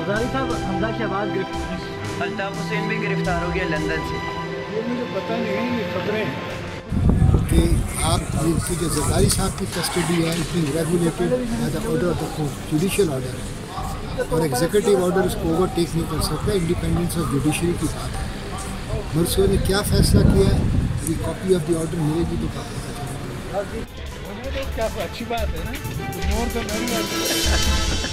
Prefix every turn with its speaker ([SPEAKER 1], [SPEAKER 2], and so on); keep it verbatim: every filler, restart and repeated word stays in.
[SPEAKER 1] जरदारी साहब, हमजा शहबाज,
[SPEAKER 2] अल्ताफ हुसैन भी गिरफ्तार हो गया लंदन से।
[SPEAKER 3] ये मुझे पता नहीं, ये खबरें कि आप ये जो जरदारी साहब की कस्टडी है इतनी regulated by the order of the court, judicial order है और एग्जीक्यूटिव ऑर्डर उसको ओवरटेक नहीं कर सकता। इंडिपेंडेंस ऑफ जुडिशरी की बात है। मर्सियों ने क्या फैसला किया है, यदि कॉपी ऑफ द ऑर्डर मिलेगी तो पता चलेगा।
[SPEAKER 4] क्या अच्छी बात है ना, मोर तो नहीं